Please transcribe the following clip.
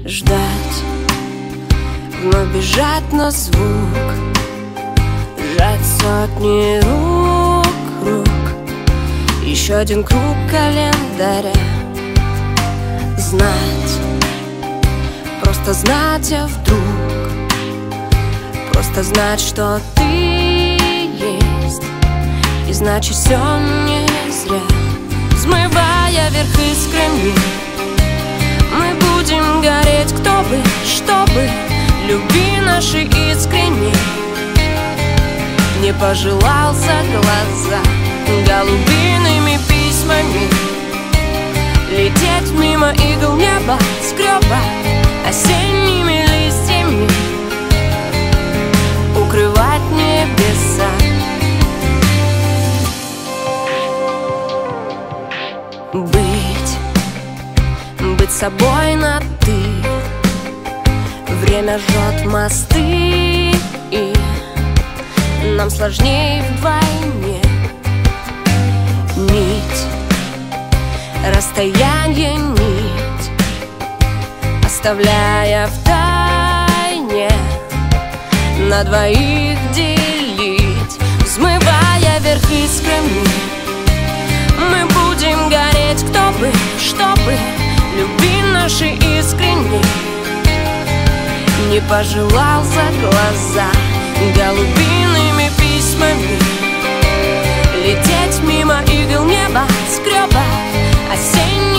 Ждать, вновь бежать на звук, сжать сотни рук. Еще один круг календаря. Знать, просто знать, а вдруг просто знать, что ты есть, и значит все не зря. Взмывая вверх искрами, мы будем гореть, кто бы, что бы, любви нашей искренней не пожелал за глаза голубиными письмами лететь мимо игл неба, скреба осенними листьями, укрывать небеса. Быть собой на ты. Время жжет мосты, и нам сложнее вдвойне. Нить, расстояние нить, оставляя в тайне, на двоих делить. Взмывая вверх искрами, мы будем гореть, кто бы, что бы, любви нашей искренней не пожелал за глаза голубиными письмами лететь мимо игл неба, скреба осенней